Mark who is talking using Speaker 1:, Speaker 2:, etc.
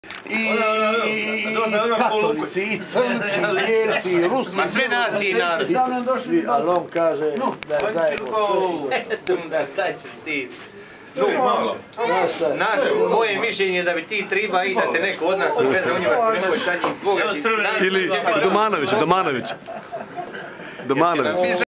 Speaker 1: i katolici, i crnci, i bijelci, i rusi.
Speaker 2: Ma sve nacije narod.
Speaker 1: Ali on kaže da je zajedno sve.
Speaker 2: Moje mišljenje je da bi ti triba i da te neko od nas odveze u njima što nemoj sad njih Boga.
Speaker 3: Ili Domanović.